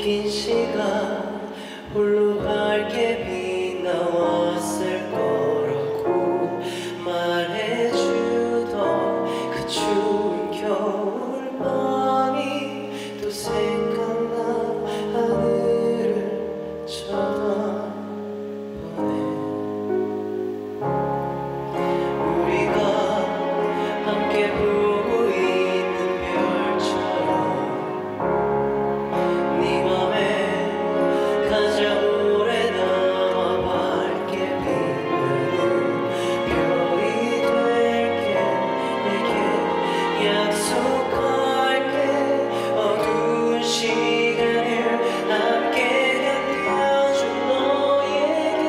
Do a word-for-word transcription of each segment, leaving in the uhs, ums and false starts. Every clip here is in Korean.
긴 시간 홀로 밝게 빛나왔을 거라고 말해주던 그 추운 겨울밤이 또 생각나. 하늘을 쳐다보네. 우리가 함께 보고 있는 별처럼 네 맘에 가장 오래 남아 밝게 빛나는 별이 될게. 내게 약속할게. 어두운 시간을 함께 견뎌준 너에게.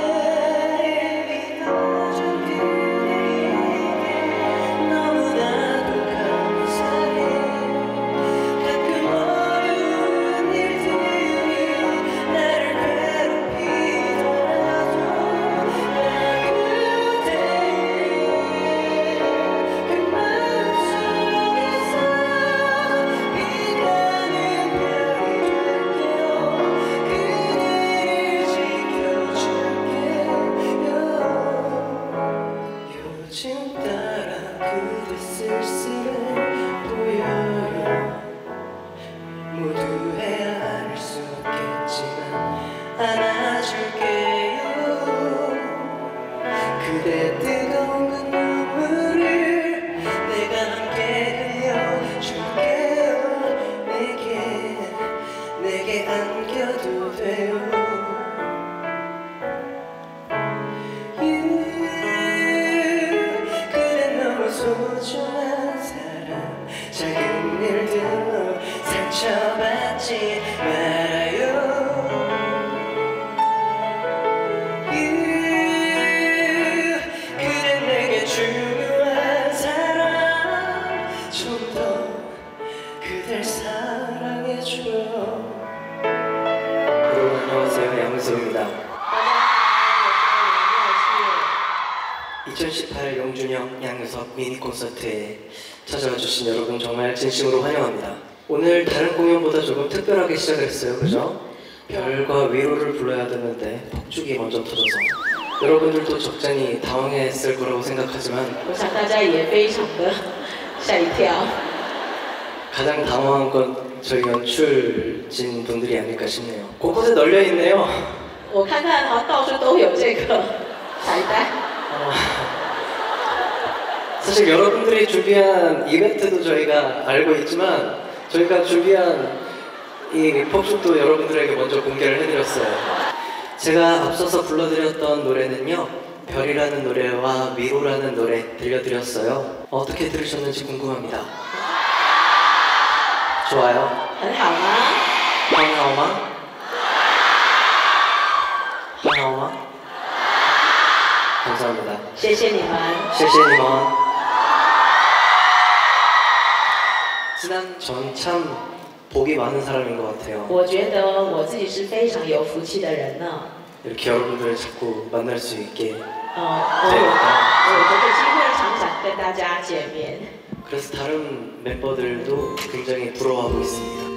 믿어준 그대에게 너무나도 감사해. 가끔 어려운 일들이 나를 괴롭히더라도 나 그대의 그 마음속에서 빛나는 별이 될게요. 그대를 지켜줄게요. 요즘 따라 그대 쓸쓸해 보여요. 모두 헤아릴 수 없겠지만 안아줄게요. 그대 뜨거운 그 눈물을 내가 함께 흘려줄게요. 내게 내게 안겨도 돼요. You, 그대 너무 소중한 사람. 작은 일들로 상처받지 말아요. You, 그대 내게 중요한 사람. 좀 더 그댈 사랑해줘요. 여러분 안녕하세요, 양은석입니다. 이천십팔 용준영 양유석 미니 콘서트에 찾아와 주신 여러분 정말 진심으로 환영합니다. 오늘 다른 공연보다 조금 특별하게 시작을 했어요, 그죠? 별과 위로를 불러야 되는데 폭죽이 먼저 터져서 여러분들도 적잖이 당황했을 거라고 생각하지만 我想大家也非常的吓一跳。 가장 당황한 건 저희 연출진 분들이 아닐까 싶네요. 곳곳에 널려 있네요. 我看看好像到处都有这个彩带。 어, 사실 여러분들이 준비한 이벤트도 저희가 알고 있지만 저희가 준비한 이 폭죽도 여러분들에게 먼저 공개를 해드렸어요. 제가 앞서서 불러드렸던 노래는요, 별이라는 노래와 위로라는 노래 들려드렸어요. 어떻게 들으셨는지 궁금합니다. 좋아요? 很好吗？ 하나오마? 하나오마? 감사합니다. 谢谢你们。 谢谢你们. 지난 전 참 복이 많은 사람인 것 같아요. 我觉得我自己是非常有福气的人呢。 이렇게 여러분들을 자꾸 만날 수 있게. 呃，我有我有这个机会常常跟大家见面。 그래서 다른 멤버들도 굉장히 부러워하고 있습니다.